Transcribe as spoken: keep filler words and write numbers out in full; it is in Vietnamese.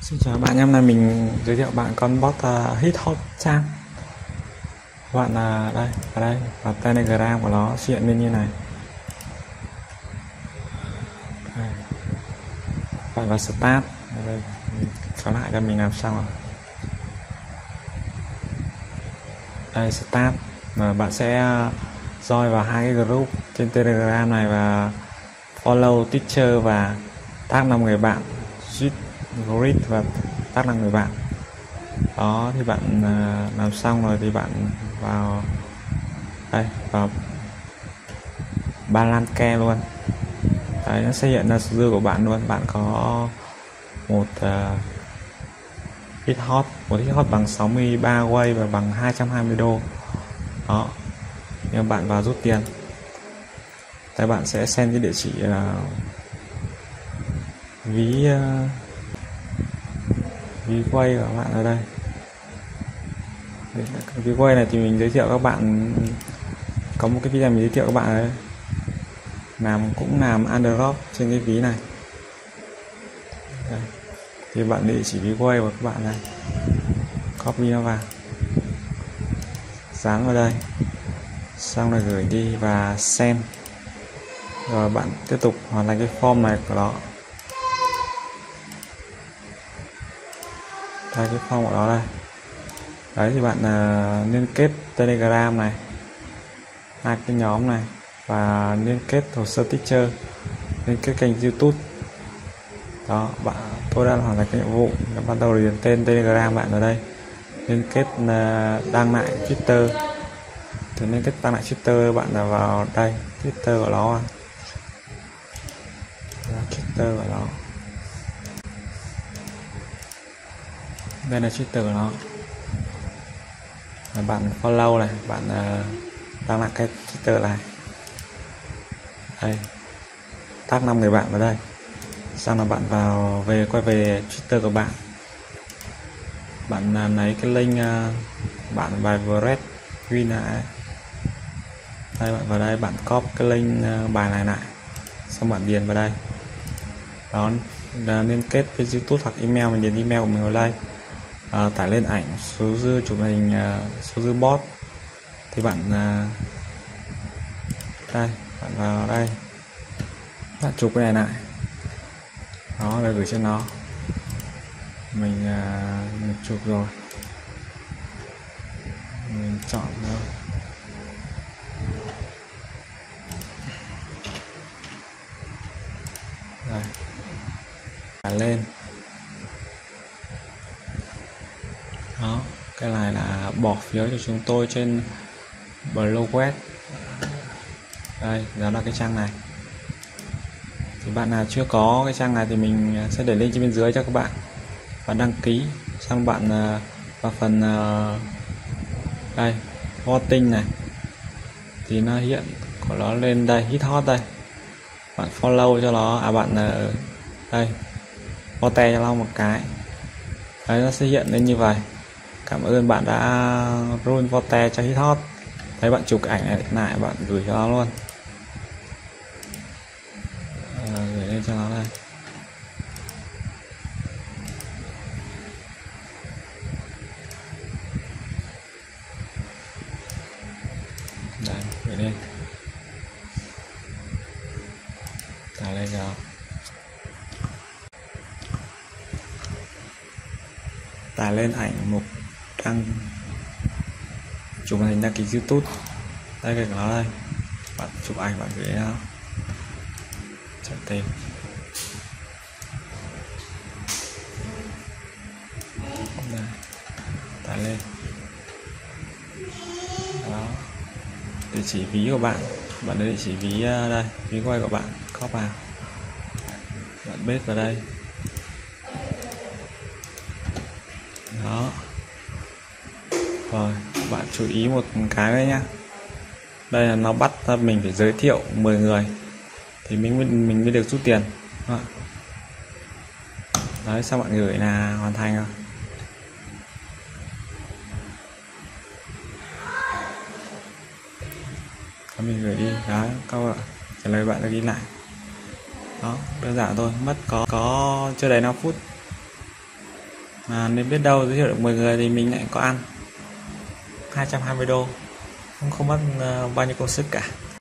Xin chào bạn, hôm nay mình giới thiệu bạn con bot uh, Hit Hot Trang. Bạn là uh, đây, ở đây và Telegram của nó hiện lên như này. Đây. Bạn vào Start, đây, xóa lại cho mình làm xong rồi. Đây Start, và bạn sẽ uh, join vào hai cái group trên Telegram này và follow teacher và tag năm người bạn, grid và tag năm người bạn. Đó thì bạn uh, làm xong rồi thì bạn vào đây, vào Balance luôn. Đấy, nó sẽ hiện ra số dư của bạn luôn. Bạn có một uh, hit hot, một hit hot bằng sáu mươi ba wave và bằng hai trăm hai mươi đô. Đó, nhưng bạn vào rút tiền, tại bạn sẽ send cái địa chỉ uh, ví uh, ví quay của bạn ở đây. Cái quay này thì mình giới thiệu các bạn, có một cái video mình giới thiệu các bạn ấy làm cũng làm underdrop trên cái ví này. Đây. Thì bạn địa chỉ ví quay của các bạn này, copy nó vào, dán vào đây, xong rồi gửi đi và send. Rồi bạn tiếp tục hoàn thành cái form này của nó. Đây cái form của nó đây. Đấy thì bạn uh, liên kết Telegram này, hai cái nhóm này, và liên kết hồ sơ teacher, liên kết kênh YouTube. Đó, bạn tôi đã hoàn thành cái nhiệm vụ. Bắt đầu điền tên Telegram bạn ở đây, liên kết uh, đăng lại Twitter. Thì liên kết đăng lại Twitter, bạn là vào đây Twitter của nó, Twitter của nó. Đây là Twitter của nó. Bạn follow này, bạn uh, đăng lại cái Twitter này, đây tag năm người bạn vào đây. Xong là bạn vào về quay về Twitter của bạn, bạn uh, lấy cái link uh, bạn bài vừa read win lại đây, bạn vào đây bạn copy cái link uh, bài này lại, xong bạn điền vào đây. Đó là liên kết với YouTube hoặc email, mình điền email của mình vào đây. À, tải lên ảnh, số dư chụp hình, uh, số dư bot thì bạn uh, đây, bạn vào đây, bạn chụp cái này lại, đó rồi gửi cho nó. Mình, uh, mình chụp rồi, mình chọn thôi. Đây, tải lên. Đó, cái này là bỏ phiếu cho chúng tôi trên blog web. Đây, đó là cái trang này. Thì bạn nào chưa có cái trang này thì mình sẽ để link trên bên dưới cho các bạn. Bạn đăng ký, xong bạn vào phần đây, voting này, thì nó hiện của nó lên đây, hit hot đây. Bạn follow cho nó, à bạn đây, vote cho nó một cái. Đấy, nó sẽ hiện lên như vậy. Cảm ơn bạn đã run vote cho hit hot. Đấy, bạn chụp cái ảnh này lại, bạn gửi cho nó luôn, à, gửi lên cho nó đây. Đấy, gửi lên, tải lên rồi, tải lên ảnh mục đăng chụp hình đăng ký YouTube. Đây cái của nó đây, bạn chụp ảnh bạn gửi nó, chọn tên. Đây, tải lên. Đó, địa chỉ ví của bạn, bạn để địa chỉ ví đây, ví quay của bạn, copy vào, bạn paste vào đây. Đó, rồi bạn chú ý một cái đấy nhá, đây là nó bắt mình phải giới thiệu mười người thì mình mới, mình mới được rút tiền. Đó. Đấy, sau bạn gửi là hoàn thành rồi. Mình gửi đi, đó câu ạ, trả lời bạn đã ghi lại. Đó, đơn giản thôi, mất có có chưa đầy năm phút. à, nên biết đâu giới thiệu được mười người thì mình lại có ăn hai trăm hai mươi đô, không không mất uh, bao nhiêu công sức cả.